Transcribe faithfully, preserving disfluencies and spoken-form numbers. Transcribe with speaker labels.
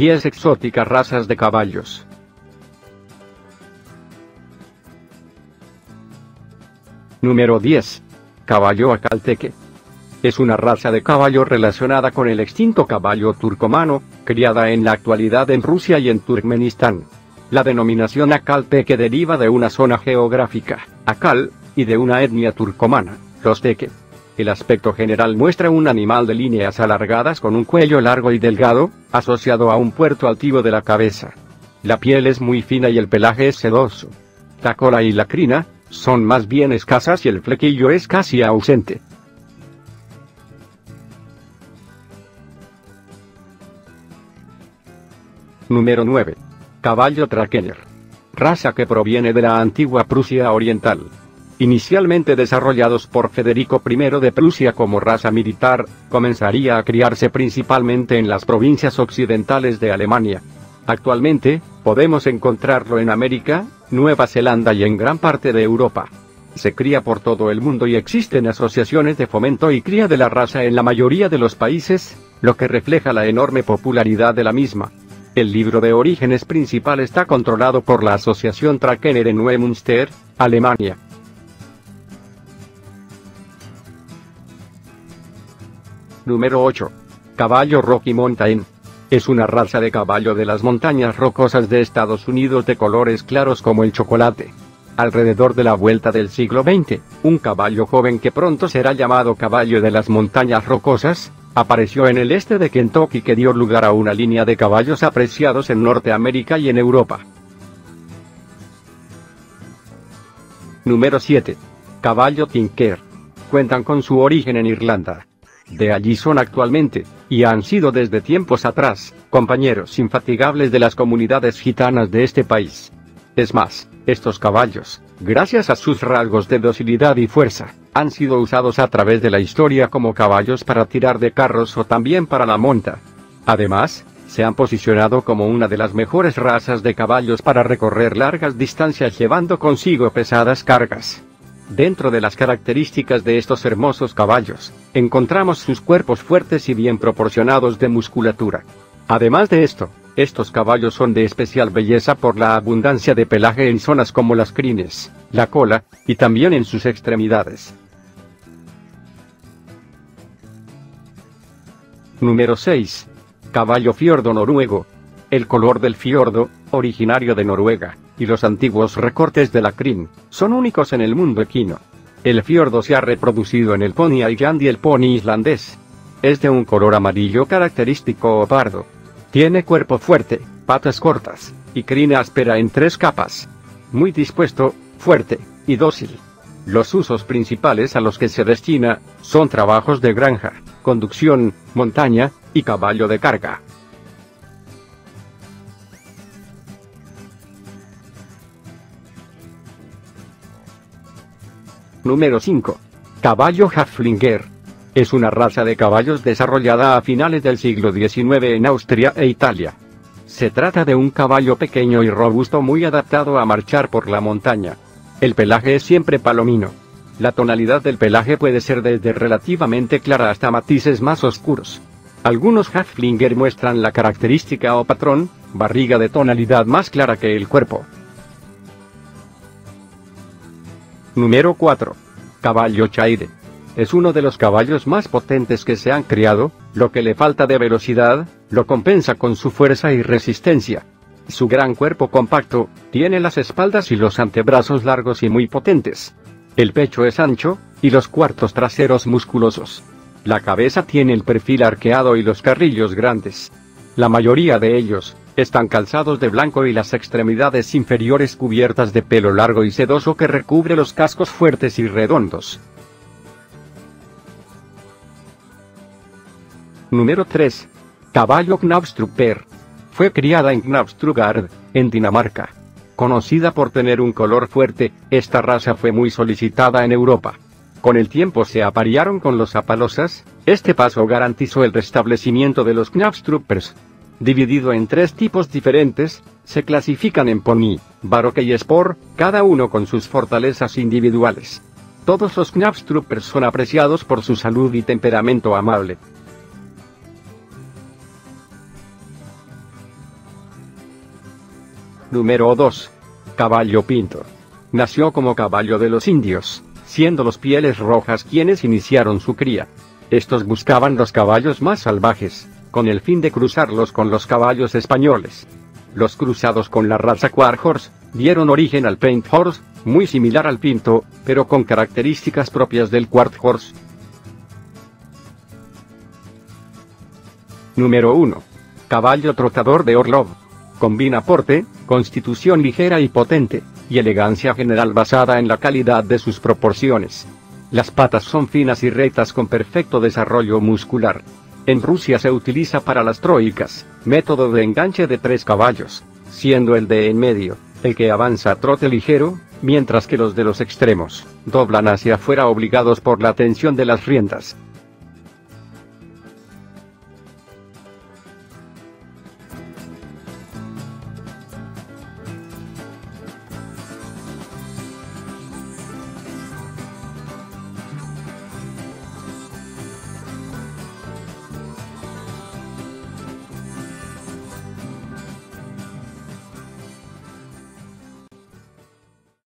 Speaker 1: diez exóticas razas de caballos. Número diez. Caballo acalteque. Es una raza de caballo relacionada con el extinto caballo turcomano, criada en la actualidad en Rusia y en Turkmenistán. La denominación acalteque deriva de una zona geográfica, Akal, y de una etnia turcomana, los teque. El aspecto general muestra un animal de líneas alargadas con un cuello largo y delgado, asociado a un puerto altivo de la cabeza. La piel es muy fina y el pelaje es sedoso. La cola y la crina son más bien escasas y el flequillo es casi ausente. Número nueve. Caballo Trakehner. Raza que proviene de la antigua Prusia Oriental. Inicialmente desarrollados por Federico primero de Prusia como raza militar, comenzaría a criarse principalmente en las provincias occidentales de Alemania. Actualmente, podemos encontrarlo en América, Nueva Zelanda y en gran parte de Europa. Se cría por todo el mundo y existen asociaciones de fomento y cría de la raza en la mayoría de los países, lo que refleja la enorme popularidad de la misma. El libro de orígenes principal está controlado por la Asociación Trakehner en Neumünster, Alemania. Número ocho. Caballo Rocky Mountain. Es una raza de caballo de las montañas rocosas de Estados Unidos de colores claros como el chocolate. Alrededor de la vuelta del siglo veinte, un caballo joven que pronto será llamado caballo de las montañas rocosas, apareció en el este de Kentucky que dio lugar a una línea de caballos apreciados en Norteamérica y en Europa. Número siete. Caballo Tinker. Cuentan con su origen en Irlanda. De allí son actualmente, y han sido desde tiempos atrás, compañeros infatigables de las comunidades gitanas de este país. Es más, estos caballos, gracias a sus rasgos de docilidad y fuerza, han sido usados a través de la historia como caballos para tirar de carros o también para la monta. Además, se han posicionado como una de las mejores razas de caballos para recorrer largas distancias llevando consigo pesadas cargas. Dentro de las características de estos hermosos caballos, encontramos sus cuerpos fuertes y bien proporcionados de musculatura. Además de esto, estos caballos son de especial belleza por la abundancia de pelaje en zonas como las crines, la cola, y también en sus extremidades. Número seis. Caballo fiordo noruego. El color del fiordo, originario de Noruega, y los antiguos recortes de la crin, son únicos en el mundo equino. El fiordo se ha reproducido en el Pony Island y el Pony islandés. Es de un color amarillo característico o pardo. Tiene cuerpo fuerte, patas cortas, y crina áspera en tres capas. Muy dispuesto, fuerte, y dócil. Los usos principales a los que se destina, son trabajos de granja, conducción, montaña, y caballo de carga. Número cinco. Caballo Haflinger. Es una raza de caballos desarrollada a finales del siglo diecinueve en Austria e Italia. Se trata de un caballo pequeño y robusto muy adaptado a marchar por la montaña. El pelaje es siempre palomino. La tonalidad del pelaje puede ser desde relativamente clara hasta matices más oscuros. Algunos Haflinger muestran la característica o patrón, barriga de tonalidad más clara que el cuerpo. Número cuatro. Caballo Chaire. Es uno de los caballos más potentes que se han criado, lo que le falta de velocidad, lo compensa con su fuerza y resistencia. Su gran cuerpo compacto, tiene las espaldas y los antebrazos largos y muy potentes. El pecho es ancho, y los cuartos traseros musculosos. La cabeza tiene el perfil arqueado y los carrillos grandes. La mayoría de ellos, están calzados de blanco y las extremidades inferiores cubiertas de pelo largo y sedoso que recubre los cascos fuertes y redondos. Número tres. Caballo Knavstruper. Fue criada en Knavstrugard, en Dinamarca. Conocida por tener un color fuerte, esta raza fue muy solicitada en Europa. Con el tiempo se aparearon con los apalosas, este paso garantizó el restablecimiento de los Knavstrupers. Dividido en tres tipos diferentes, se clasifican en Pony, Baroque y Sport, cada uno con sus fortalezas individuales. Todos los Knavstrupers son apreciados por su salud y temperamento amable. Número dos. Caballo pinto. Nació como caballo de los indios, siendo los Pieles Rojas quienes iniciaron su cría. Estos buscaban los caballos más salvajes, con el fin de cruzarlos con los caballos españoles. Los cruzados con la raza Quarter Horse dieron origen al Paint Horse, muy similar al pinto, pero con características propias del Quarter Horse. Número uno. Caballo trotador de Orlov. Combina porte, constitución ligera y potente, y elegancia general basada en la calidad de sus proporciones. Las patas son finas y rectas con perfecto desarrollo muscular. En Rusia se utiliza para las troicas, método de enganche de tres caballos, siendo el de en medio, el que avanza a trote ligero, mientras que los de los extremos, doblan hacia afuera obligados por la tensión de las riendas.